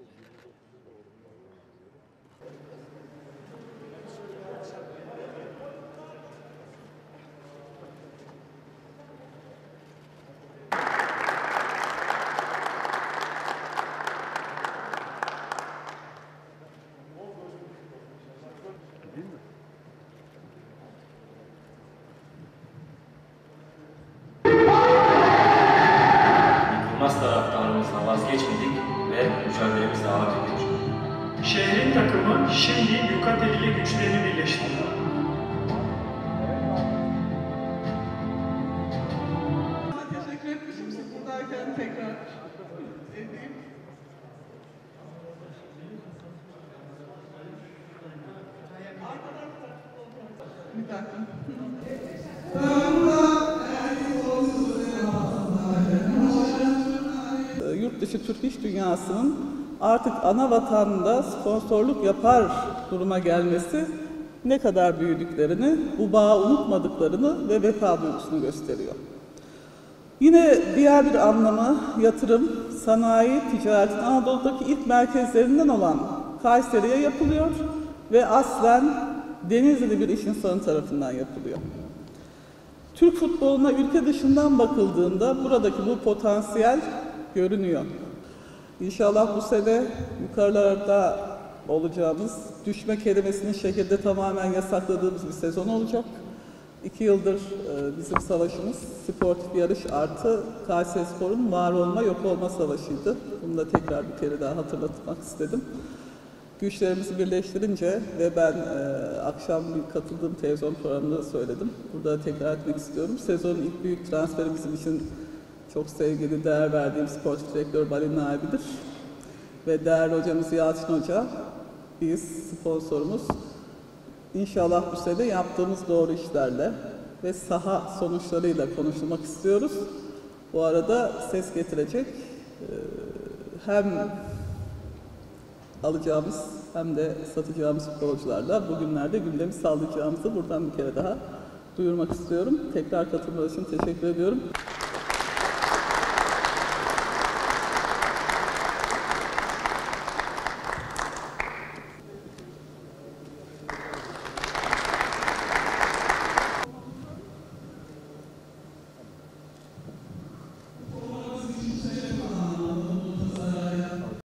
Taraftarımızdan vazgeçmedik ve mücadelemiz devam ediyor. Şehrin takımı şimdi Yukatel ile güçlerini birleştirdi. Teşekkür etmişim siz buradayken tekrar edeyim. Bir dakika. Yurt dışı Türk iş dünyasının artık ana vatanda sponsorluk yapar duruma gelmesi ne kadar büyüdüklerini, bu bağı unutmadıklarını ve vefa duygusunu gösteriyor. Yine diğer bir anlamı yatırım, sanayi, ticaretin Anadolu'daki ilk merkezlerinden olan Kayseri'ye yapılıyor ve aslen Denizli'li bir iş insanı tarafından yapılıyor. Türk futboluna ülke dışından bakıldığında buradaki bu potansiyel görünüyor. İnşallah bu sene yukarılarda olacağımız, düşme kelimesini şehirde tamamen yasakladığımız bir sezon olacak. 2 yıldır bizim savaşımız sportif yarış artı Kayserispor'un var olma yok olma savaşıydı. Bunu da tekrar bir kere daha hatırlatmak istedim. Güçlerimizi birleştirince ve ben akşam katıldığım televizyon programında da söyledim. Burada tekrar etmek istiyorum. Sezonun ilk büyük transferi bizim için çok sevgili, değer verdiğim sportif direktör Balin abidir. Ve değerli hocamız Yalçın Hoca, biz sponsorumuz. İnşallah bu sene yaptığımız doğru işlerle ve saha sonuçlarıyla konuşmak istiyoruz. Bu arada ses getirecek hem alacağımız hem de satacağımız futbolcularla bugünlerde gündemi sağlayacağımızı buradan bir kere daha duyurmak istiyorum. Tekrar katılmanız için teşekkür ediyorum.